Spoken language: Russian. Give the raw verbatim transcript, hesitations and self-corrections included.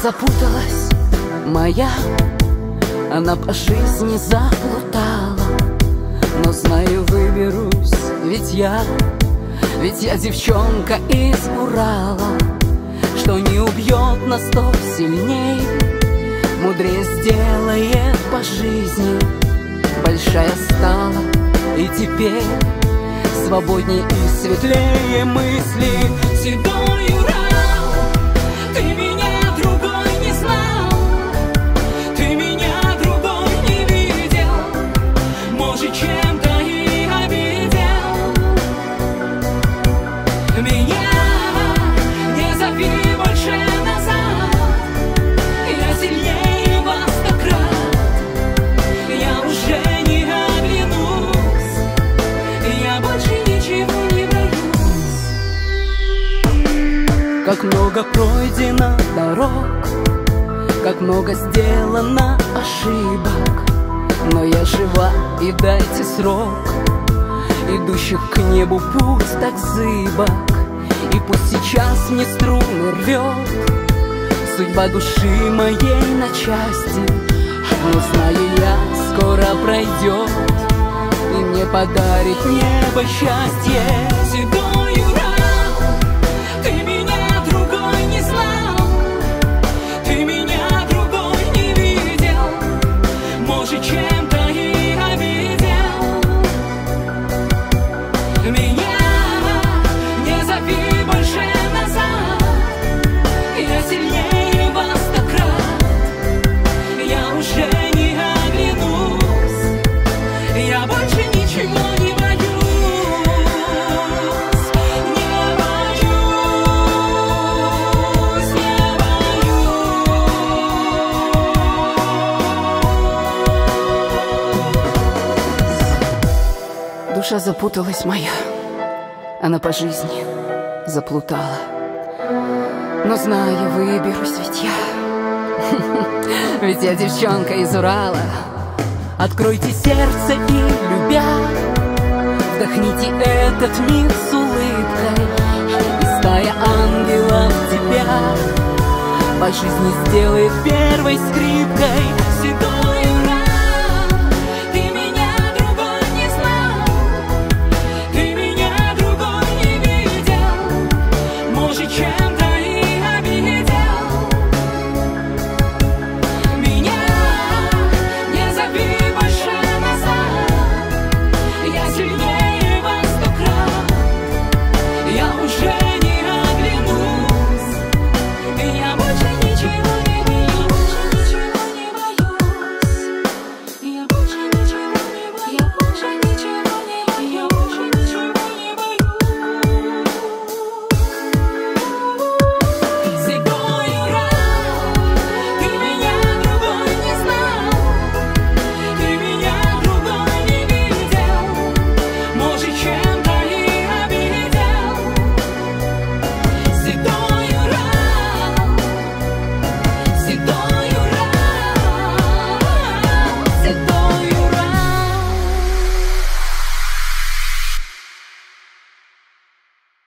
запуталась моя, она по жизни заплутала. Но знаю, выберусь, ведь я, ведь я девчонка из Урала. Что не убьет нас, то сильней, мудрее сделает по жизни. Большая стала, и теперь свободней и светлее мысли. Седой Урал, ты меня другой не знал, ты меня другой не видел, может, чем-то и обидел. Меня не зови больше назад, я сильнее вас сто крат, я уже не оглянусь, я больше ничего не боюсь. Как много пройдено дорог, как много сделано ошибок, но я жива, и дайте срок, идущих к небу путь так зыбок. И пусть сейчас мне струны рвет судьба души моей на части, но знаю я, скоро пройдет и мне подарит небо счастье. Седой Урал, ты меня другой не знал, ты меня другой не видел, может, чем-то и обидел. Меня не зови больше назад, я сильнее вас сто крат, я уже не оглянусь, я больше ничего не боюсь, не боюсь, не боюсь. Душа запуталась моя, она по жизни заплутала. Но знаю, выберусь, ведь я, ведь я девчонка из Урала. Откройте сердце и, любя, вдохните этот мир с улыбкой, и стая ангелов тебя по жизни сделает первой скрипкой. Седой